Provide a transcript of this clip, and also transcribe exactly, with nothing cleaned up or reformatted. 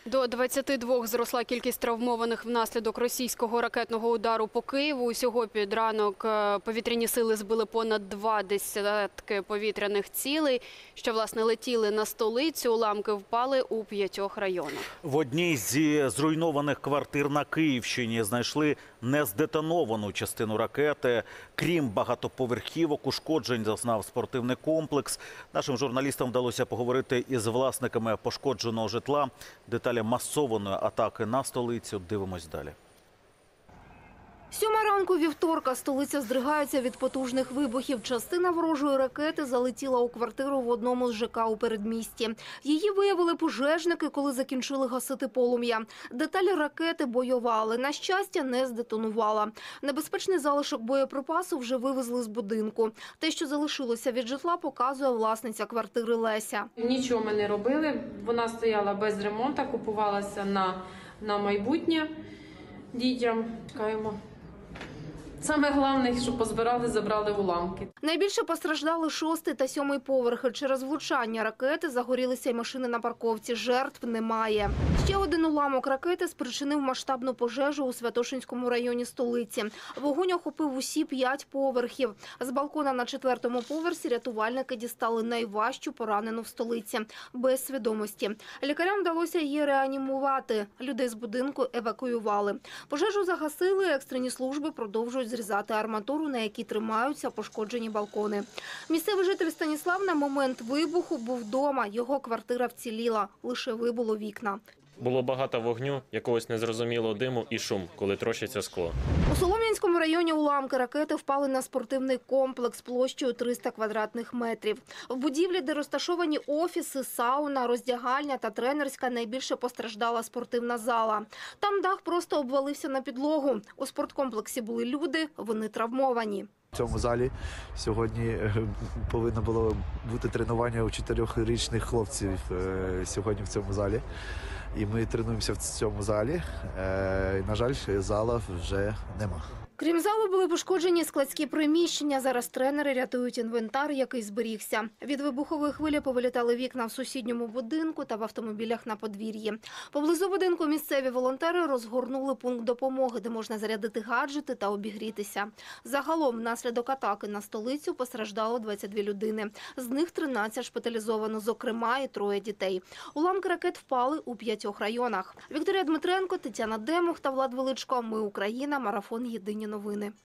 До двадцяти двох зросла кількість травмованих внаслідок російського ракетного удару по Києву. Усього під ранок повітряні сили збили понад два десятки повітряних цілей, що, власне, летіли на столицю. Уламки впали у п'ятьох районах. В одній зі зруйнованих квартир на Київщині знайшли нездетоновану частину ракети. Крім багатоповерхівок, ушкоджень зазнав спортивний комплекс. Нашим журналістам вдалося поговорити із власниками пошкодженого житла. Деталі масованої атаки на столицю дивимось далі. Сьома ранку вівторка. Столиця здригається від потужних вибухів. Частина ворожої ракети залетіла у квартиру в одному з ЖК у передмісті. Її виявили пожежники, коли закінчили гасити полум'я. Деталі ракети бойова, але, на щастя, не здетонувала. Небезпечний залишок боєприпасу вже вивезли з будинку. Те, що залишилося від житла, показує власниця квартири Леся. Нічого ми не робили. Вона стояла без ремонту, купувалася на, на майбутнє дітям. Чекаємо. Саме головне, що позбирали, забрали уламки. Найбільше постраждали шостий та сьомий поверхи. Через влучання ракети загорілися й машини на парковці. Жертв немає. Ще один уламок ракети спричинив масштабну пожежу у Святошинському районі столиці. Вогонь охопив усі п'ять поверхів. З балкона на четвертому поверсі рятувальники дістали найважчу поранену в столиці – без свідомості. Лікарям вдалося її реанімувати. Людей з будинку евакуювали. Пожежу загасили, екстрені служби продовжують зрізати арматуру, на якій тримаються пошкоджені балкони. Місцевий житель Станіслав на момент вибуху був вдома. Його квартира вціліла. Лише вибуло вікна. Було багато вогню, якогось незрозумілого диму і шум, коли трощиться скло. У Солом'янському районі уламки ракети впали на спортивний комплекс площею триста квадратних метрів. В будівлі, де розташовані офіси, сауна, роздягальня та тренерська, найбільше постраждала спортивна зала. Там дах просто обвалився на підлогу. У спорткомплексі були люди, вони травмовані. В цьому залі сьогодні повинно було бути тренування у чотирьохрічних хлопців сьогодні в цьому залі. І ми тренуємося в цьому залі. На жаль, зала вже нема. Крім залу, були пошкоджені складські приміщення. Зараз тренери рятують інвентар, який зберігся. Від вибухової хвилі повилітали вікна в сусідньому будинку та в автомобілях на подвір'ї. Поблизу будинку місцеві волонтери розгорнули пункт допомоги, де можна зарядити гаджети та обігрітися. Загалом, внаслідок атаки на столицю постраждало двадцять дві людини. З них тринадцять шпиталізовано, зокрема і троє дітей. Уламки ракет впали у п'ятьох районах. Вікторія Дмитренко, Тетяна Демух та Влад Величко. Ми Україна. Марафон. Єдині новини.